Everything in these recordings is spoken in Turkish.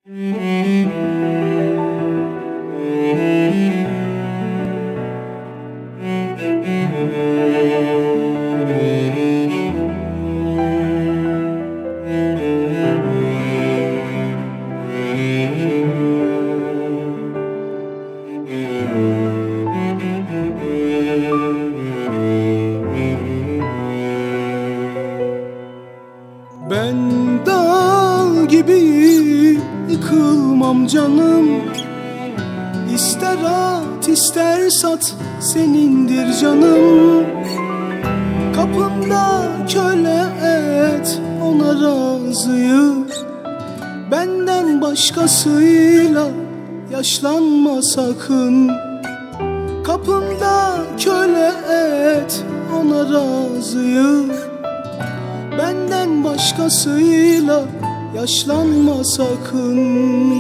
Ben dağ gibi yıkılmam canım. İster at ister sat senindir canım. Kapımda köle et ona razıyım. Benden başkasıyla yaşlanma sakın. Kapımda köle et ona razıyım. Benden başkasıyla yaşlanma sakın.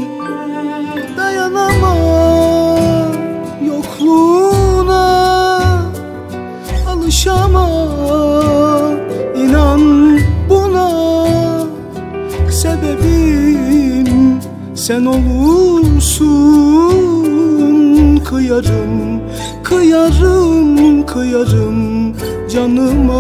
Dayanamam yokluğuna, alışamam inan buna. Sebebim sen olursun. Kıyarım, kıyarım, kıyarım canıma.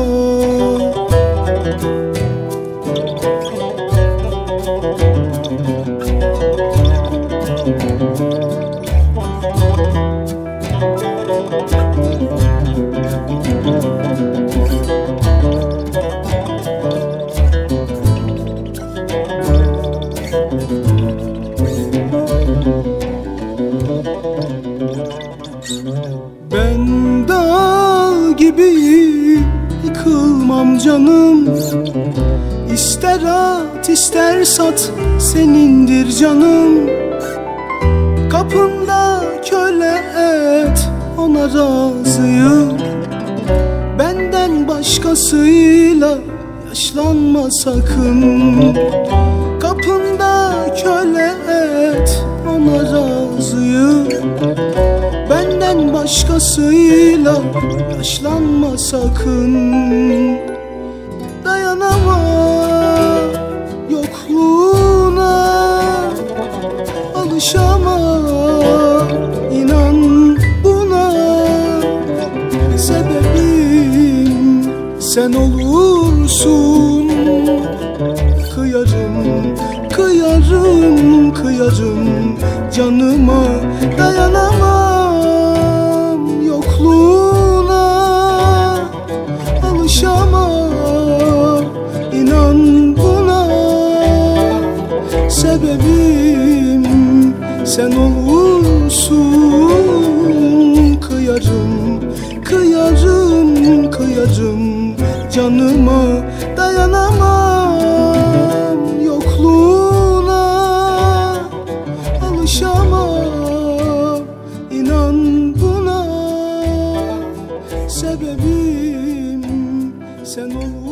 Ben dağ gibi yıkılmam canım. İster at ister sat senindir canım. Kapımda köle et ona razıyım. Benden başkasıyla yaşlanma sakın. Kapımda köle et ona razıyım. Benden başkasıyla yaşlanma sakın. Dayanamam yokluğuna, alışamam inan buna. Sebebim sen olursun. Kıyarım, kıyarım, kıyarım canıma. Dayanamam yokluğuna, alışamam inan buna. Sebebim sen olursun. Kıyarım, kıyarım, kıyarım canıma. Dayanamam yokluğuna, alışamam inan buna. Sebebim sen olursun.